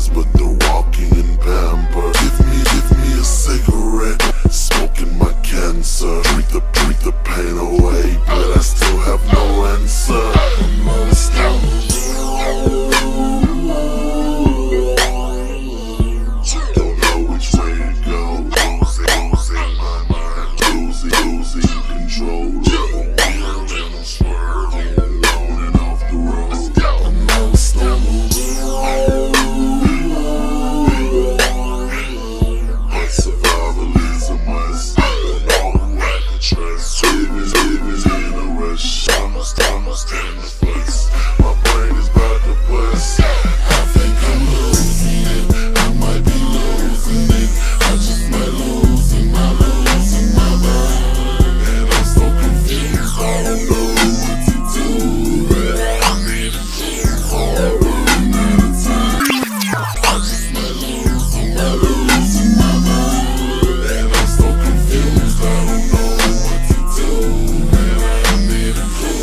pills, but they're walking in Pampers. Give me a cigarette, smoking my cancer. Drink the pain away, but I still have no answer. Don't know which way to go. Losing my mind, losing control. Almost in the place. My brain is about to bust. I think I'm losing it. I might be losing it. I just might losing my mind. And I'm so confused. I don't know what to do. I need a clue for a run at a time. I just might losing my mind. And I'm so confused. I don't know what to do. And I need a clue.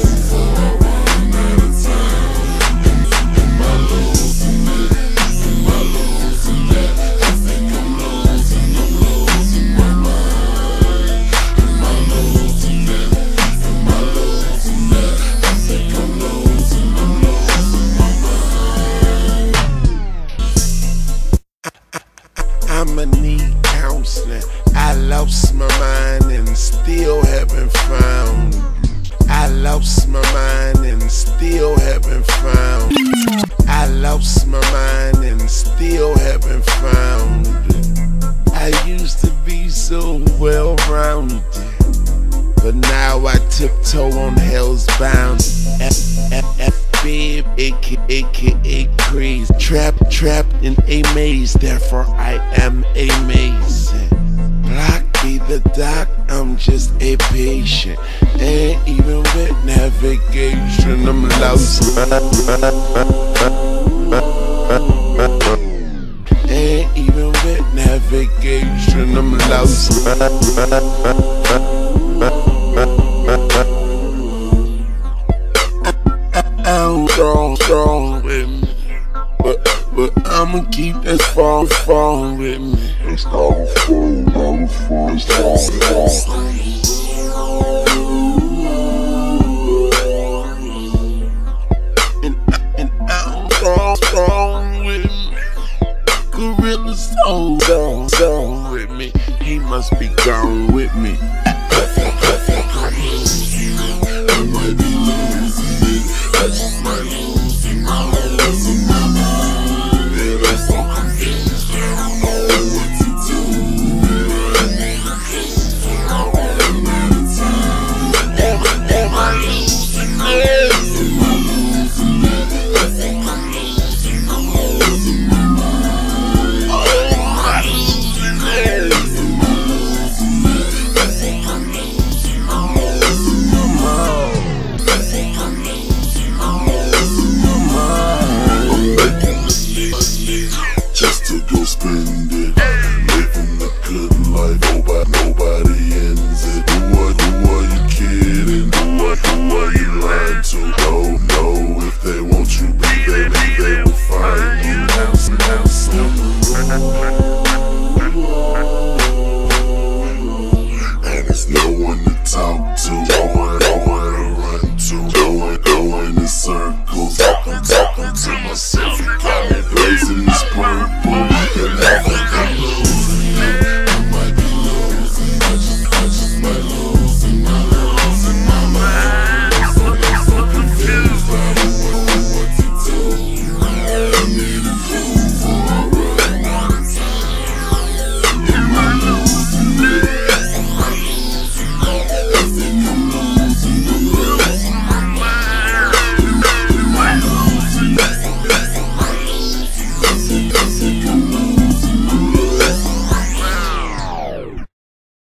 I'ma need counseling. I lost my mind and still haven't found. I lost my mind and still haven't found. I lost my mind and still haven't found. I used to be so well-rounded, but now I tiptoe on hell's bound. Fib, aka crazy, trapped in a maze, therefore I am amazing. Block be the doc, I'm just a patient. Ain't even with navigation, I'm lost. Ain't even with navigation, I'm lost. I'm strong with me, but I'ma keep that strong with me. It's not a phone, and I'm strong with me. Gorilla strong with me. He must be gone with me. I might be losing it. I just might losing my mind. And I'm so confused. I don't know what to do. I need a clue for a run at a time. Am I losing it? Am I losing it? I think I'm losing my mind. Am I losing it? Am I losing it? I think I'm losing my mind. Just to go spend it, living the good life.